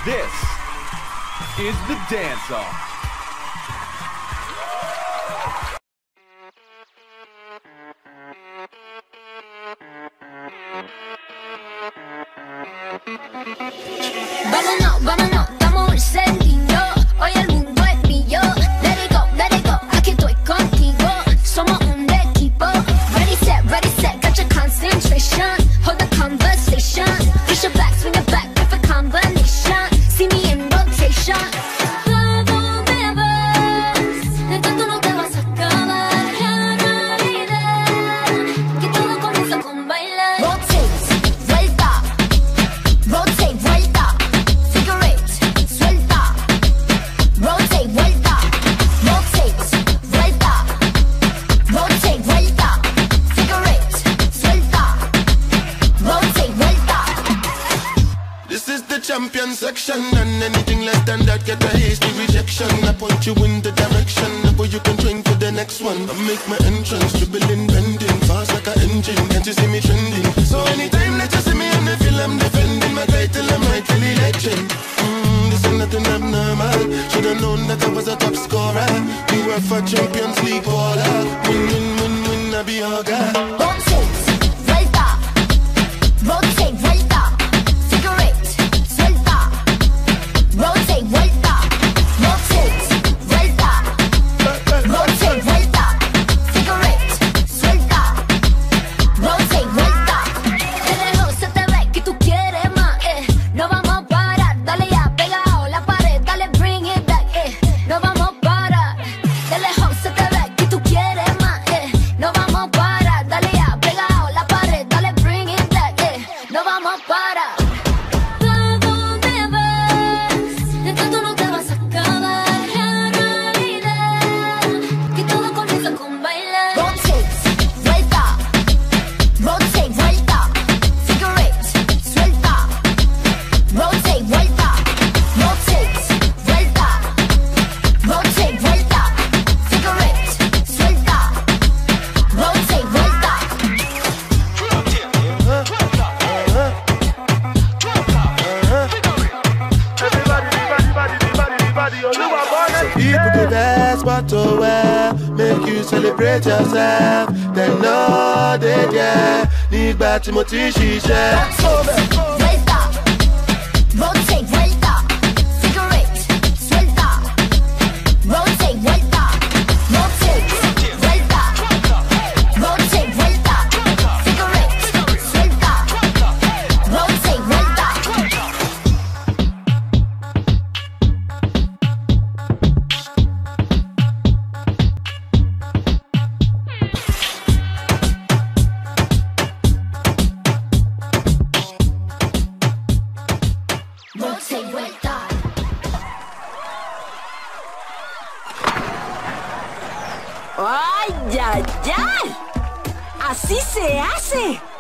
This is the dance-off. Vámonos, vámonos, damos el sentido. Hoy el mundo es mío. Let it go, aquí estoy contigo. Somos un equipo. Ready, set, got your concentration. Hold the conversation. Push your back, swing it back, perfect combination. See me in rotation. ¿A dónde vas? De tanto no te vas a acabar. La realidad, que todo comienza con bailar. Rotate, vuelta. Rotate, vuelta. Figure eight, suelta. Rotate, vuelta. Rotate, vuelta. Rotate, vuelta. Figure eight, suelta. Rotate, vuelta. This is the champion section, and anything less than that get a hasty rejection. I point you in the direction where you can train for the next one. I make my entrance, dribbling, bending, fast like an engine. Can't you see me trending? So anytime that you see me on the field, I'm defending my title, I'm rightfully legend. This is nothing abnormal. Should've known that I was a top scorer. We were for Champions League baller. Win, I be your guy. Rotate, vuelta. Rotate, vuelta. Figure eight, suelta. Rotate, vuelta. Rotate, vuelta. Rotate, vuelta. Figure eight, suelta. Rotate, vuelta. De lejos se te ve que tú quieres más, No vamos a parar, dale ya, pegado la pared, dale bring it back, No vamos a parar. De lejos se te ve que tú quieres más, No vamos a parar, dale ya, pegado la pared, dale bring it back, No vamos a parar. ¿A dónde vas? De tanto no te vas a acabar. La realidad, que todo comienza con bailar. Rotate, vuelta. Rotate, vuelta. Figure eight, suelta. Rotate, vuelta. Rotate, vuelta. Rotate, vuelta. Figure eight, suelta. Rotate, vuelta. People go ask what to wear, make you celebrate yourself. They know they yeah, need back to motivation. Vuelta. Rotate, vuelta. Figure eight, suelta. Rotate, vuelta. Rotate, vuelta. Rotate, vuelta. Figure eight, suelta. Rotate, vuelta. Rotate, vuelta. ¡Ay, ay, ay! ¡Así se hace!